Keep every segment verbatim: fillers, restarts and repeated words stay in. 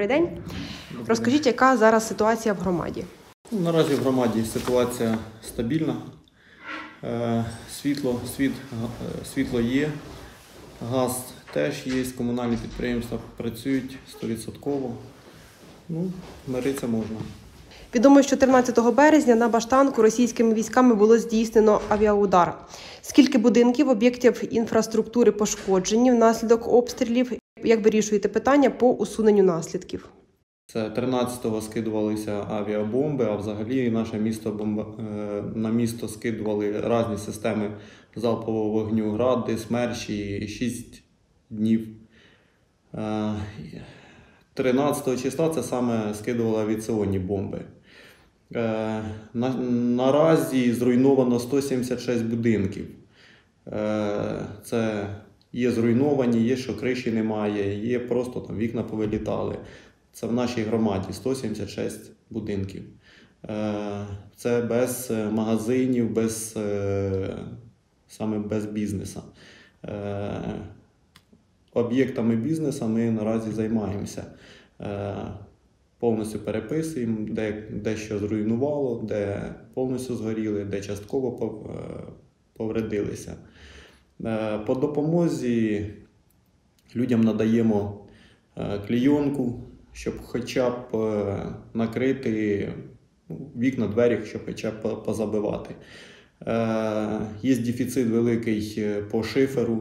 Добрий день. Розкажіть, яка зараз ситуація в громаді? Ну, наразі в громаді ситуація стабільна. Е, світло, світ, світло є, газ теж є, комунальні підприємства працюють сто відсотків. Ну, миритися можна. Відомо, що тринадцятого березня на Баштанку російськими військами було здійснено авіаудар. Скільки будинків, об'єктів інфраструктури пошкоджені внаслідок обстрілів? Як вирішуєте питання по усуненню наслідків? Це тринадцятого скидувалися авіабомби, а взагалі наше місто бомба... на місто скидували різні системи залпового вогню, гради, смерчі, шість днів. тринадцятого числа це саме скидували авіаційні бомби. На... Наразі зруйновано сто сімдесят шість будинків. Це є зруйновані, є, що криші немає, є просто там вікна повилітали. Це в нашій громаді сто сімдесят шість будинків. Це без магазинів, без, саме без бізнесу. Об'єктами бізнесу ми наразі займаємося. Повністю переписуємо, де, де що зруйнувало, де повністю згоріли, де частково повредилися. По допомозі людям надаємо клейонку, щоб хоча б накрити вікна, двері, щоб хоча б позабивати. Є дефіцит великий по шиферу.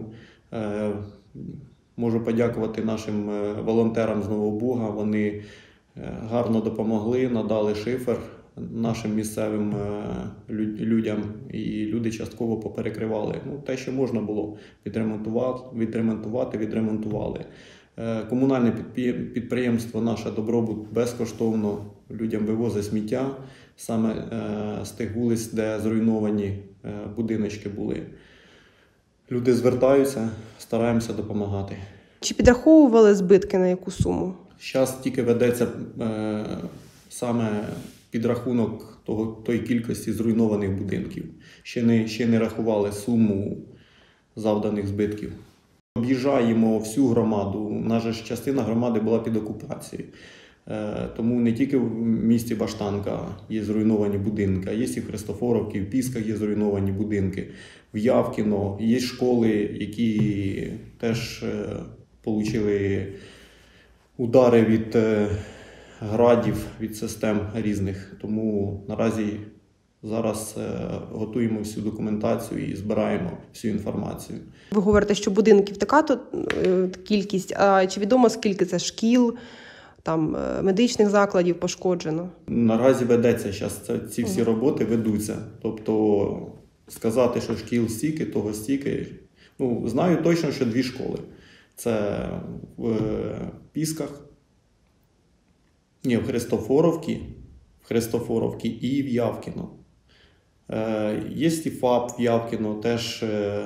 Можу подякувати нашим волонтерам з Нового Буга. Вони гарно допомогли, надали шифер нашим місцевим людям, і люди частково поперекривали. Ну, те, що можна було відремонтувати, відремонтувати, відремонтували. Комунальне підприємство наше «Добробут» безкоштовно людям вивозить сміття саме з тих вулиць, де зруйновані будиночки були. Люди звертаються, стараємося допомагати. Чи підраховували збитки на яку суму? Зараз тільки ведеться е, саме підрахунок того, тої кількості зруйнованих будинків. Ще не, ще не рахували суму завданих збитків. Об'їжджаємо всю громаду. Наша ж частина громади була під окупацією. Е, тому не тільки в місті Баштанка є зруйновані будинки, а є і в Христофоровці, в Пісках є зруйновані будинки, в Явкіно. Є школи, які теж е, отримали удари від е, градів, від систем різних. Тому наразі зараз е, готуємо всю документацію і збираємо всю інформацію. Ви говорите, що будинків така то е, кількість, а чи відомо скільки це шкіл, там медичних закладів пошкоджено? Наразі ведеться зараз, ці всі роботи ведуться. Тобто сказати, що шкіл стільки, того стільки. Ну, знаю точно, що дві школи. Це в Пісках, ні, в Христофоровці, в Христофоровці і в Явкіно. Е, є і ФАП в Явкіно, теж е,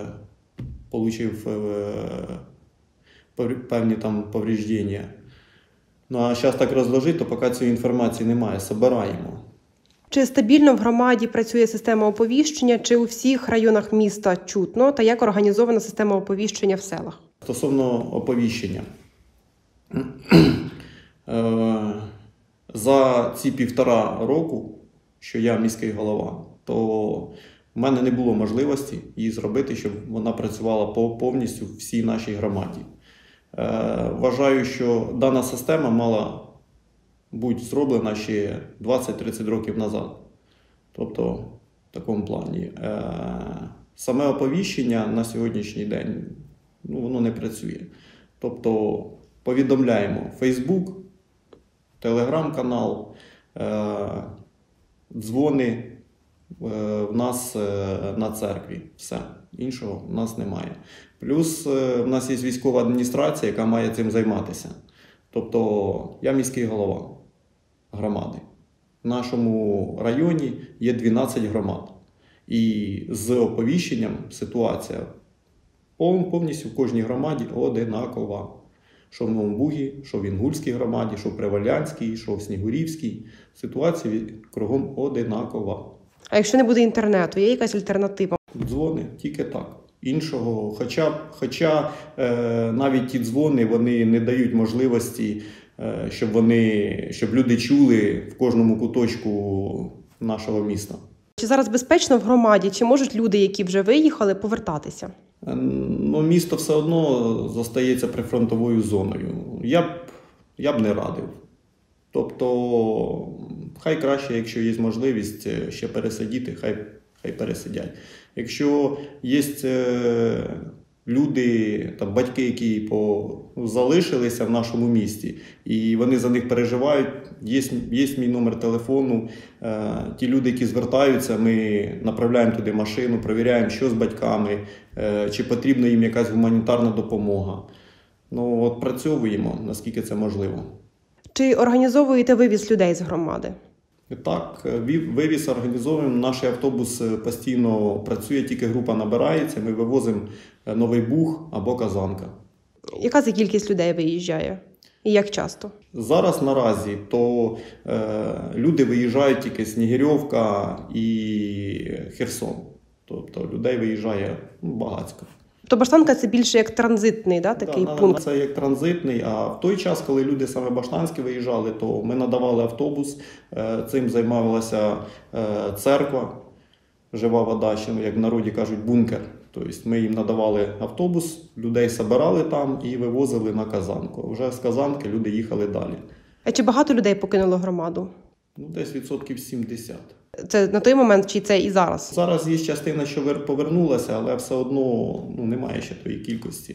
отримав е, певні там повреждення. Ну, а зараз так розложити, то поки цієї інформації немає, збираємо. Чи стабільно в громаді працює система оповіщення, чи у всіх районах міста чутно, та як організована система оповіщення в селах? Стосовно оповіщення. За ці півтора року, що я міський голова, то в мене не було можливості її зробити, щоб вона працювала повністю в всій нашій громаді. Вважаю, що дана система мала бути зроблена ще двадцять-тридцять років назад. Тобто, в такому плані. Саме оповіщення на сьогоднішній день, ну, воно не працює. Тобто, повідомляємо Facebook, Telegram-канал, дзвони в нас на церкві. Все. Іншого в нас немає. Плюс в нас є військова адміністрація, яка має цим займатися. Тобто я міський голова громади. В нашому районі є дванадцять громад. І з оповіщенням ситуація повністю в кожній громаді одинакова. Що в Новому Бугі, що в Інгульській громаді, що в Приволянській, що в Снігурівській. Ситуація кругом одинакова. А якщо не буде інтернету, є якась альтернатива? Дзвони, тільки так. Іншого, хоча, хоча е, навіть ті дзвони, вони не дають можливості щоб вони, щоб люди чули в кожному куточку нашого міста. Чи зараз безпечно в громаді? Чи можуть люди, які вже виїхали, повертатися? Ну, місто все одно зостається прифронтовою зоною. Я б, я б не радив. Тобто, хай краще, якщо є можливість ще пересидіти, хай, хай пересидять. Якщо є люди, там, батьки, які по, ну, залишилися в нашому місті, і вони за них переживають, є, є мій номер телефону. Е, ті люди, які звертаються, ми направляємо туди машину, перевіряємо, що з батьками, е, чи потрібна їм якась гуманітарна допомога. Ну, от працьовуємо, наскільки це можливо. Чи організовуєте вивіз людей з громади? Так, вивіз організовуємо. Наш автобус постійно працює, тільки група набирається, ми вивозимо Новий Буг або Казанка. Яка це кількість людей виїжджає? І як часто? Зараз наразі то е, люди виїжджають тільки Снігирьовка і Херсон. Тобто людей виїжджає, ну, багатько. То Баштанка – це більше як транзитний, да, такий да, пункт? Це як транзитний, а в той час, коли люди саме Баштанські виїжджали, то ми надавали автобус, цим займалася церква, жива вода, ще, як в народі кажуть, бункер. Тобто ми їм надавали автобус, людей збирали там і вивозили на Казанку. Вже з Казанки люди їхали далі. А чи багато людей покинуло громаду? Ну, десь відсотків сімдесят. Це на той момент, чи це і зараз? Зараз є частина, що повернулася, але все одно, ну, немає ще тої кількості.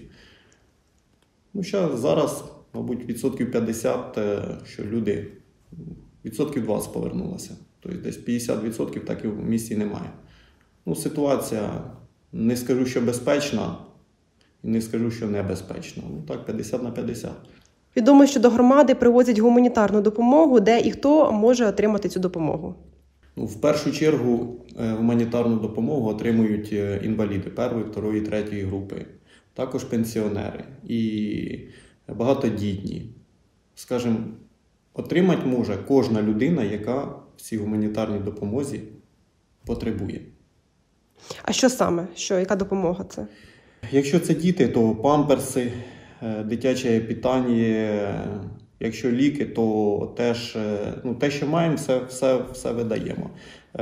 Ну, ще зараз, мабуть, відсотків п'ятдесят, що люди, відсотків двадцять повернулося. Тобто десь п'ятдесят відсотків так і в місті немає. Ну, ситуація, не скажу, що безпечна, і не скажу, що небезпечна. Ну, так, п'ятдесят на п'ятдесят. Відомо, що до громади привозять гуманітарну допомогу, де і хто може отримати цю допомогу? Ну, в першу чергу гуманітарну допомогу отримують інваліди першої, другої, третьої групи, також пенсіонери і багатодітні. Скажімо, отримати може кожна людина, яка в цій гуманітарній допомозі потребує. А що саме? Що, яка допомога це? Якщо це діти, то памперси, дитяче питання. Якщо ліки, то теж, ну, те, що маємо, все, все, все видаємо. Е,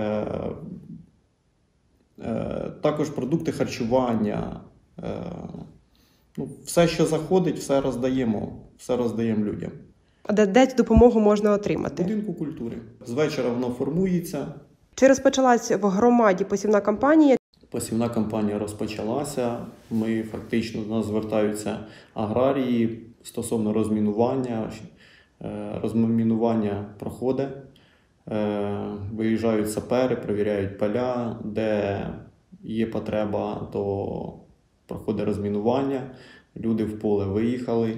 е, також продукти харчування. Е, ну, все, що заходить, все роздаємо, все роздаємо людям. А де, де цю допомогу можна отримати? В будинку культури. З вечора воно формується. Чи розпочалась в громаді посівна кампанія? Посівна кампанія розпочалася. Ми фактично, до нас звертаються аграрії стосовно розмінування. Розмінування проходить, виїжджають сапери, перевіряють поля, де є потреба, то проходить розмінування, люди в поле виїхали.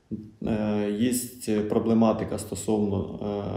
Є проблематика стосовно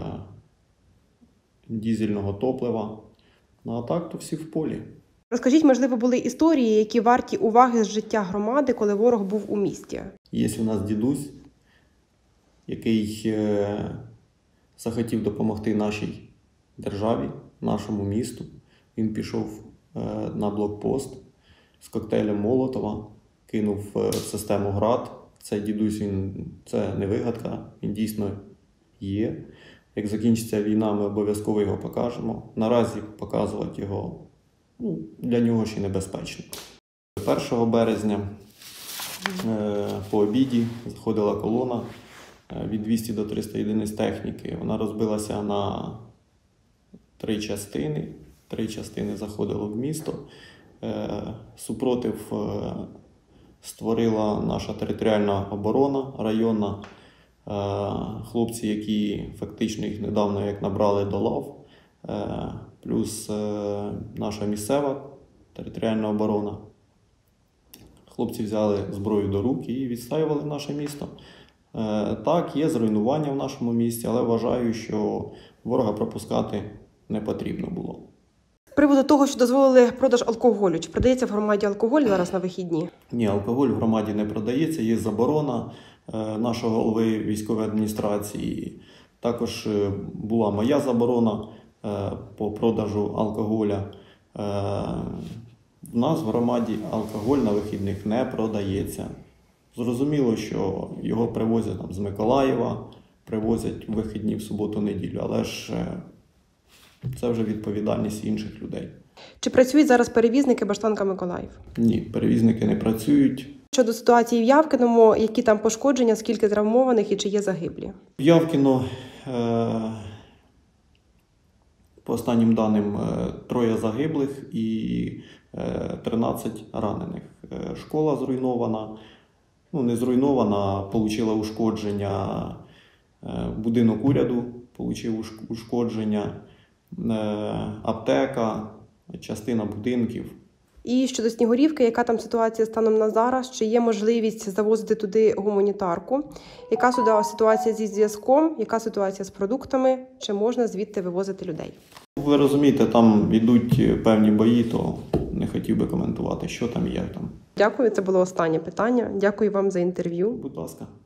дизельного топлива, ну, а так то всі в полі. Розкажіть, можливо, були історії, які варті уваги з життя громади, коли ворог був у місті? Є у нас дідусь, який е, захотів допомогти нашій державі, нашому місту. Він пішов е, на блокпост з коктейлем Молотова, кинув е, в систему «Град». Цей дідусь, він, це не вигадка, він дійсно є. Як закінчиться війна, ми обов'язково його покажемо. Наразі показувати його, ну, для нього ще небезпечно. першого березня е, по обіді заходила колона від двісті до триста єдиниць техніки. Вона розбилася на три частини. Три частини заходило в місто. Супротив створила наша територіальна оборона районна. Хлопці, які фактично їх недавно як набрали до лав. Плюс наша місцева територіальна оборона. Хлопці взяли зброю до рук і відстоювали наше місто. Так, є зруйнування в нашому місті, але вважаю, що ворога пропускати не потрібно було. З приводу того, що дозволили продаж алкоголю, чи продається в громаді алкоголь зараз на вихідні? Ні, алкоголь в громаді не продається, є заборона нашого голови військової адміністрації. Також була моя заборона по продажу алкоголя. В нас в громаді алкоголь на вихідних не продається. Зрозуміло, що його привозять там з Миколаєва, привозять в вихідні в суботу-неділю, але ж е, це вже відповідальність інших людей. Чи працюють зараз перевізники Баштанка Миколаїв? Ні, перевізники не працюють. Щодо ситуації в Явкіному, які там пошкодження, скільки травмованих і чи є загиблі? В Явкіно, е, по останнім даним, е, троє загиблих і е, тринадцять ранених. Е, школа зруйнована, ну не зруйнована, а отримала ушкодження. Е, будинок уряду отримав ушкодження, е, аптека, частина будинків. І щодо Снігурівки, яка там ситуація станом на зараз? Чи є можливість завозити туди гуманітарку? Яка сюди ситуація зі зв'язком? Яка ситуація з продуктами? Чи можна звідти вивозити людей? Ви розумієте, там йдуть певні бої, то не хотів би коментувати, що там є там. Дякую, це було останнє питання. Дякую вам за інтерв'ю. Будь ласка.